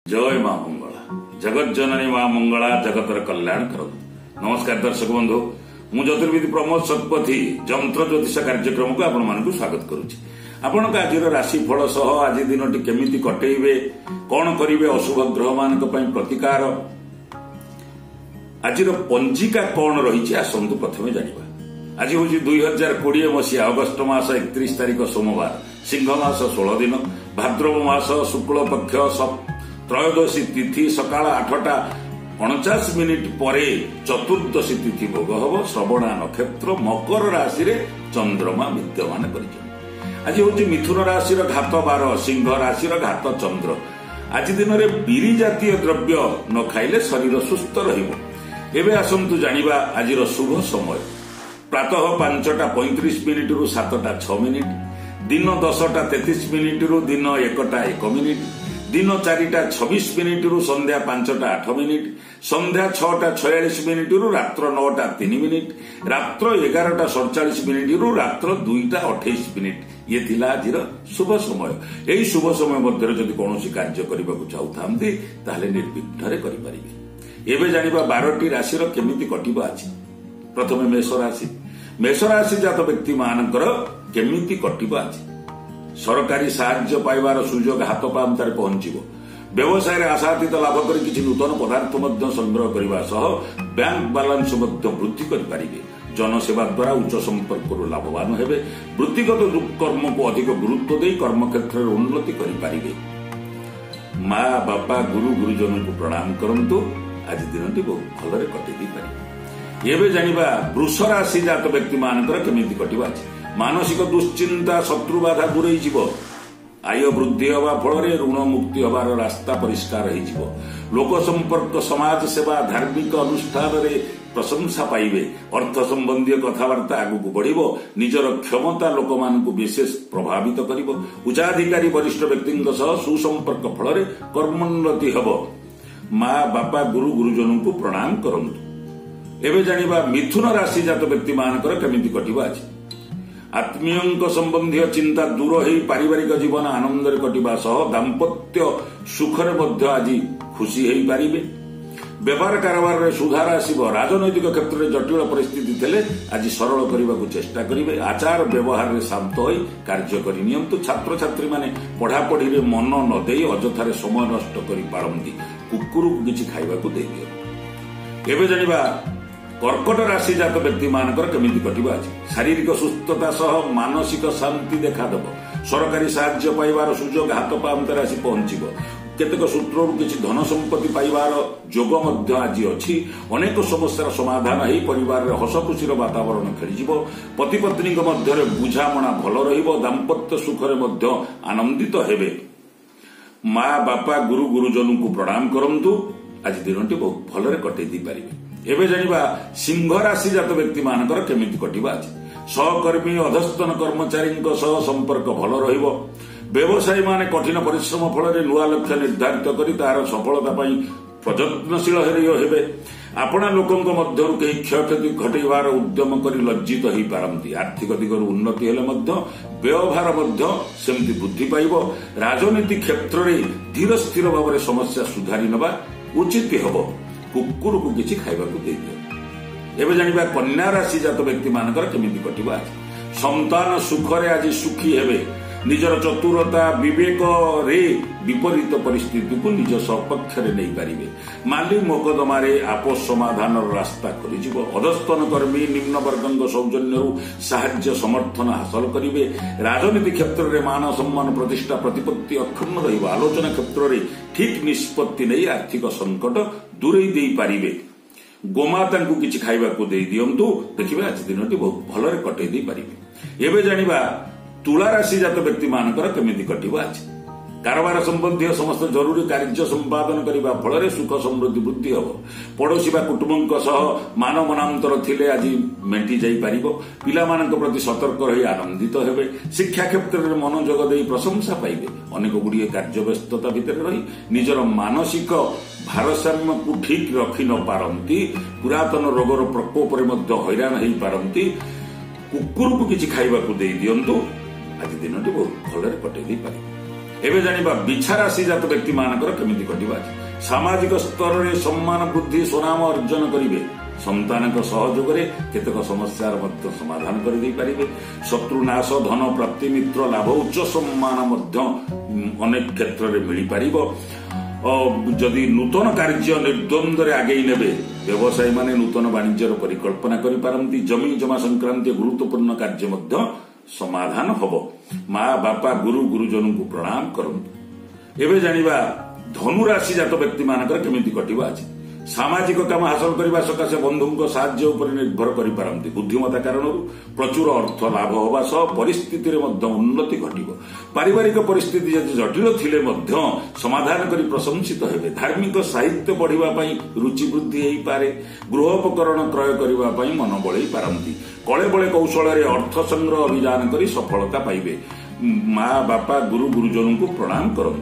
जय मां मंगला जगत जननी मां मंगला जगतर कल्याण करो। नमस्कार दर्शक बंधु, मु ज्योतिर्विद प्रमोद शतपथी जंत्र ज्योतिष कार्यक्रम को आपण स्वागत करुछि। आपण आज राशिफल सह आज दिन केमिति कटेइबे, कौन करिवे, अशुभ ग्रह मानक पई प्रतिकार, आज पंजिका कौन रही आसतु प्रथमे जानिबा। आज हूँ 2020 मसीहा अगस्ट मास 31 तारिख सोमवार, सिंह मास 16 दिन, भाद्रव मास शुक्ल पक्ष त्रयोदशी तिथि सकाळ 8:49 परे चतुर्दशी तिथि भोग हम। श्रवणा नक्षत्र मकर राशि रे चंद्रमा विद्यमान कर। आज हूँ मिथुन राशि घात 12, सिंह राशि घात चंद्र। आज दिन में बिरी जातीय द्रव्य न खाइले शरीर सुस्थ रहिबो। आसतु जानिबा आज शुभ समय। प्रातः 5:35 रु 7:06, दिन 10:33 रु दिन 1:01, दिन 4:26 रु संध्या 5:08, संध्या 6:46 रु रात्र 9:03, रात्र 11:47 रु रात्र 2:28। ये थिला आज शुभ समय। यही शुभ समय मध्य जदि कौन कार्य करने को चाहूथांती ताहले निर्विघ्न करिपारिबे। एबे जानिबा 12टी राशिर केमिति कटिबा आज। प्रथमे मेष राशि। मेष राशि जात व्यक्ति मानकर केमिति कटिबा आज। सरकारी साहाय्य पाइबार सुजोग हाथ पांतारे पहुंचीबो। व्यवसाय आशातीत लाभ कर किछि नूतन पदार्थ मध्य संग्रह करने सह बैंक बालांस मध्य वृद्धि करिपारिबे। जनसेवा द्वारा उच्च संपर्क लाभवान हेबे। वृत्तिगत कर्म को अधिक गुरुत्व दे कर्मक्षेत्र में उन्नति करिपारिबे। माँ बापा गुरु गुरुजन को प्रणाम करंतु। आज दिनटी बहुत भलरे कटि दी पारिबे। एबे जानिबा वृष राशि जात व्यक्ति मानकर केमिति कटिबा आज। मानसिक दुश्चिंता शत्रु बाधा दूरे जीवो। आय वृद्धि हवा फल ऋण मुक्ति हबार रास्ता परिष्कार हो। लोक संपर्क समाज सेवा धार्मिक अनुष्ठान रे प्रशंसा पाइबे। अर्थ संबंधी कथबार्ता आगु बढ़िबो। निजर क्षमता लोक मानकु विशेष प्रभावित करिबो। उच्चाधिकारी वरिष्ठ व्यक्ति सुसंपर्क फल कर्मोन्नति हबो। माँ बापा गुरु गुरुजन को प्रणाम करंतु। एबे जानिबा मिथुन राशि जात व्यक्ति मानकर केमिति कटिबा आज। आत्मीय संबंधी चिंता दूर हो पारिवारिक जीवन आनंद कटिबा सह दाम्पत्य सुखरे मध्य आज खुशी हो पारिबे। व्यापार कारोबार में सुधार आसिबो। राजनैतिक क्षेत्र में जटिल परिस्थिति थिले आज सरल करने को चेष्टा करिवे। आचार व्यवहार में शांत होई कार्य करि नियंतु। छात्र छात्री माने पढ़ापढ़ी रे मन न देई अजथारे समय नष्ट करि पारंती। कुकुर को किछि खाइबाकू देई दियो। एबे जानिबा कर्कट राशि जात व्यक्ति मानकर केमिति कटिबा आज। शारीरिक सुस्थता सह मानसिक शांति देखादेव। सरकारी साहाय्य पाइबार सुजोग हाथ पांतारे आसी पहुंचीबो। केतेक सूत्रु किछि धन संपत्ति पाइबार जोग मध्य आज अछि। अनेक समस्यार समाधान होई परिवार रे हस खुशीर वातावरण खेलिजिबो। पति पत्नी मध्य बुझामणा भल रहिबो। दाम्पत्य सुखरे मध्य आनंदित हेबे। माँ बापा गुरु गुरुजन को प्रणाम करंतु। आज दिनटी बहुत भलरे कटै दी पारिबे। एबे जानिबा सिंह राशि जात व्यक्ति मानकर केमिति कटिबा आज। सहकर्मी अधस्तन कर्मचारी सह संपर्क भल रहिबो। व्यवसायी माने कठिन परिश्रम फल नुआ लक्ष्य निर्धारित करी तार सफलता पई प्रयत्नशील हेबे। आपणा लोकंक मध्यरु केही क्षयक्षति घटेइबार उद्यम करी लज्जित होई पारंती। आर्थिक दिगरु उन्नति हेले मध्य व्यवहार मध्य सेमति वृद्धि पाइबो। राजनीति क्षेत्र रे धीर स्थिर भाव में समस्या सुधारी नबा उचित हबो। कुकुर को किछि खाइबाकू दे दियो। एबे जानिबा कन्या राशि जात व्यक्ति मानकर केमिति कटिबा आज। संतान सुखरे आज सुखी हेबे। निजर चतुरता विवेक रे विपरीत परिस्थिति को निज सपक्ष रे नहीं पारिबे। माली मोकदमारे आपस समाधान रास्ता खोलिजिबो। अधस्तन कर्मी निम्न वर्गंग सौजन्यरु साहाय्य समर्थन हासिल करिवे। राजनीति क्षेत्र रे मान सम्मान प्रतिष्ठा प्रतिपत्ति अक्षुण्ण रहिबो। आलोचना क्षेत्र रे ठीक निष्पत्ति नहीं आर्थिक संकट दूरे दे पारिबे। गोमाता को किछि खाइबाकू दे दियंतु। देखिबे आज दिनटी बहुत भलरे कटै दी पारिबे। एबे जानिबा तुला राशि जात व्यक्ति मानकर केमिति कटिबा आज। कारोबार संबंधी समस्त जरूरी कार्य संपादन करने फल सुख समृद्धि वृद्धि हम। पड़ोशी कुटुंब सह मान मनांतर थिले आज मेटी जाई पारिबो। पिलामानक प्रति सतर्क रही आनंदित हेबे। शिक्षा क्षेत्र में मनोजग दे प्रशंसा पाइबे। अनेक गुड़िए कार्य व्यस्तता भितर रही निजर मानसिक भारसाम्य को ठीक रखि न पारंती। पुरातन रोगर प्रकोप हैरान हो पारंती। कुकुर को किछि खाइबाकू दे दियंतु। आज दिनटी बहुत भलरे कटै दी पारिबे। ଏବେ ଜାଣିବା ବିଛା ରାଶି ଜାତ ବ୍ୟକ୍ତି ମାନଙ୍କର କେମିତି କଟିବ ଆଜି। ସାମାଜିକ ସ୍ତରରେ ସମ୍ମାନ ବୃଦ୍ଧି ସୁନାମ ଅର୍ଜନ କରିବେ। ସନ୍ତାନଙ୍କ ସହଯୋଗରେ କେତେକ ସମସ୍ୟାର ମଧ୍ୟ ସମାଧାନ କରିଦେଇପାରିବେ। ଶତ୍ରୁ ନାଶ, ଧନ ପ୍ରାପ୍ତି, ମିତ୍ର ଲାଭ, ଉଚ୍ଚ ସମ୍ମାନ ମଧ୍ୟ ଅନେକ କ୍ଷେତ୍ରରେ ମିଳିପାରିବ। ଯଦି ନୂତନ କାର୍ଯ୍ୟ ନିର୍ଦ୍ୱନ୍ଦ୍ୱରେ ଆଗେଇ ନେବେ, ବ୍ୟବସାୟୀମାନେ ନୂତନ ବାଣିଜ୍ୟର ପରିକଳ୍ପନା କରିପାରନ୍ତି। ଜମି ଜମା ସଂକ୍ରାନ୍ତୀୟ ଗୁରୁତ୍ୱପୂର୍ଣ୍ଣ କାର୍ଯ୍ୟ ମଧ୍ୟ ସମାଧାନ ହେବ। ମା ବାପା ଗୁରୁ ଗୁରୁଜନଙ୍କୁ ପ୍ରଣାମ କରନ୍ତୁ। ଏବେ ଜାଣିବା ଧନୁ ରାଶି ଜାତ ବ୍ୟକ୍ତି ମାନଙ୍କର କେମିତି କଟିବ ଆଜି। ସାମାଜିକ କାମ ହାସଲ କରିବା ସକାଶେ ବନ୍ଧୁଙ୍କ ସାହାଯ୍ୟ ଉପରେ ନିର୍ଭର କରିପାରନ୍ତି। ବୁଦ୍ଧିମତ୍ତା କାରଣରୁ ପ୍ରଚୁର ଅର୍ଥ ଲାଭ ହେବା ସହ ପରିସ୍ଥିତିରେ ମଧ୍ୟ ଉନ୍ନତି ଘଟିବ। ପାରିବାରିକ ପରିସ୍ଥିତି ଯଦି ଜଟିଳ ଥିଲେ ମଧ୍ୟ ସମାଧାନ କରି ପ୍ରଶଂସିତ ହେବେ। ଧାର୍ମିକ ସାହିତ୍ୟ ପଢ଼ିବା ପାଇଁ ରୁଚି ବୃଦ୍ଧି ହୋଇପାରେ। ଗୃହୋପକରଣ କ୍ରୟ କରିବା ପାଇଁ ମନ ବଳେଇ ପାରନ୍ତି। କଳେ ବଳେ କୌଶଳରେ ଅର୍ଥ ସଂଗ୍ରହ ଅଭିଯାନ କରି ସଫଳତା ପାଇବେ। ମା ବାପା ଗୁରୁ ଗୁରୁଜନଙ୍କୁ ପ୍ରଣାମ କରନ୍ତୁ।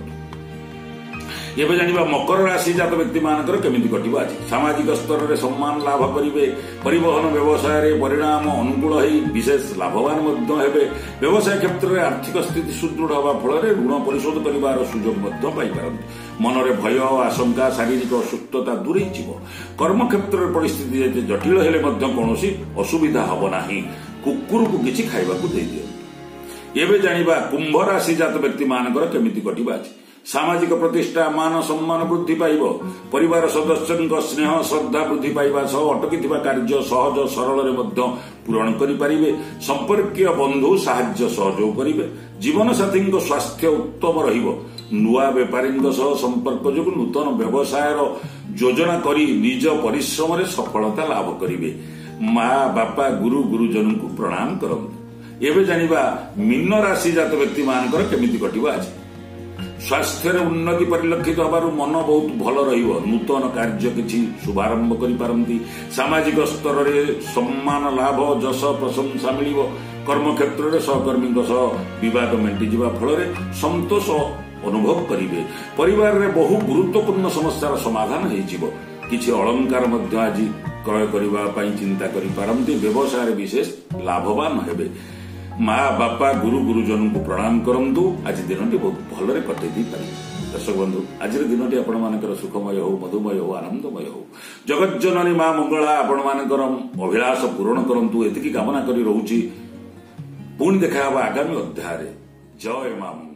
ଏବେ ଜାଣିବା ମକର ରାଶି ଜାତ ବ୍ୟକ୍ତି ମାନଙ୍କର କେମିତି କଟିବ ଆଜି। ସାମାଜିକ ସ୍ତରରେ ସମ୍ମାନ ଲାଭ କରିବେ। ପରିବହନ ବ୍ୟବସାୟରେ ପରିଣାମ ଅନୁକୂଳ ହୋଇ ବିଶେଷ ଲାଭବାନ ମଧ୍ୟ ହେବେ। ବ୍ୟବସାୟ କ୍ଷେତ୍ରରେ ଆର୍ଥିକ ସ୍ଥିତି ସୁଦୃଢ଼ ହେବା ଫଳରେ ଋଣ ପରିଶୋଧ କରିବାର ସୁଯୋଗ ମଧ୍ୟ ପାଇପାରନ୍ତି। ମନରେ ଭୟ ଆଶଙ୍କା, ଶାରୀରିକ ଅସୁସ୍ଥତା ଦୂରେଇ ଯିବ। କର୍ମକ୍ଷେତ୍ରରେ ପରିସ୍ଥିତି ଯେତେ ଜଟିଳ ହେଲେ ମଧ୍ୟ କୌଣସି ଅସୁବିଧା ହେବ ନାହିଁ। କୁକୁରକୁ କିଛି ଖାଇବାକୁ ଦେଇଦିଅନ୍ତୁ। ଏବେ ଜାଣିବା କୁମ୍ଭ ରାଶି ଜାତ ବ୍ୟକ୍ତି ମାନଙ୍କର କେମିତି କଟିବ ଆଜି। ସାମାଜିକ ପ୍ରତିଷ୍ଠା, ମାନ ସମ୍ମାନ ବୃଦ୍ଧି ପାଇବ। ପରିବାର ସଦସ୍ୟଙ୍କ ସ୍ନେହ ଶ୍ରଦ୍ଧା ବୃଦ୍ଧି ପାଇବା ସହ ଅଟକିଥିବା କାର୍ଯ୍ୟ ସହଜ ସରଳରେ ମଧ୍ୟ ପୂରଣ କରିପାରିବେ। ସମ୍ପର୍କୀୟ ବନ୍ଧୁ ସାହାଯ୍ୟ ସହଯୋଗ କରିବେ। ଜୀବନସାଥୀଙ୍କ ସ୍ୱାସ୍ଥ୍ୟ ଉତ୍ତମ ରହିବ। ନୂଆ ବେପାରୀଙ୍କ ସହ ସମ୍ପର୍କ ଯୋଗୁଁ ନୂତନ ବ୍ୟବସାୟର ଯୋଜନା କରି ନିଜ ପରିଶ୍ରମରେ ସଫଳତା ଲାଭ କରିବେ। ମା ବାପା ଗୁରୁ ଗୁରୁଜନଙ୍କୁ ପ୍ରଣାମ କରନ୍ତୁ। ଏବେ ଜାଣିବା ମୀନ ରାଶି ଜାତ ବ୍ୟକ୍ତି ମାନଙ୍କର କେମିତି କଟିବ ଆଜି। ସ୍ୱାସ୍ଥ୍ୟରେ ଉନ୍ନତି ପରିଲକ୍ଷିତ ହେବାରୁ ମନ ବହୁତ ଭଲ ରହିବ। ନୂତନ କାର୍ଯ୍ୟ କିଛି ଶୁଭାରମ୍ଭ କରିପାରନ୍ତି। ସାମାଜିକ ସ୍ତରରେ ସମ୍ମାନ ଲାଭ, ଯଶ ପ୍ରଶଂସା ମିଳିବ। କର୍ମକ୍ଷେତ୍ରରେ ସହକର୍ମୀଙ୍କ ସହ ବିବାଦ ମେଣ୍ଟିଯିବା ଫଳରେ ସନ୍ତୋଷ ଅନୁଭବ କରିବେ। ପରିବାରରେ ବହୁ ଗୁରୁତ୍ୱପୂର୍ଣ୍ଣ ସମସ୍ୟାର ସମାଧାନ ହୋଇଯିବ। କିଛି ଅଳଙ୍କାର ମଧ୍ୟ ଆଜି କ୍ରୟ କରିବା ପାଇଁ ଚିନ୍ତା କରିପାରନ୍ତି। ବ୍ୟବସାୟରେ ବିଶେଷ ଲାଭବାନ ହେବେ। ମା ବାପା ଗୁରୁ ଗୁରୁଜନଙ୍କୁ ପ୍ରଣାମ କରନ୍ତୁ। ଆଜି ଦିନଟି ବହୁତ ଭଲରେ କଟେଇ ଦେଇପାରିବେ। ଦର୍ଶକ ବନ୍ଧୁ, ଆଜିର ଦିନଟି ଆପଣମାନଙ୍କର ସୁଖମୟ ହେଉ, ମଧୁମୟ ହେଉ, ଆନନ୍ଦମୟ ହେଉ। ଜଗଜ୍ଜନନୀ ମା ମଙ୍ଗଳା ଆପଣମାନଙ୍କର ଅଭିଳାଷ ପୂରଣ କରନ୍ତୁ। ଏତିକି କାମନା କରି ରହୁଛି। ପୁଣି ଦେଖା ହେବା ଆଗାମୀ ଅଧ୍ୟାୟରେ। ଜୟ ମା।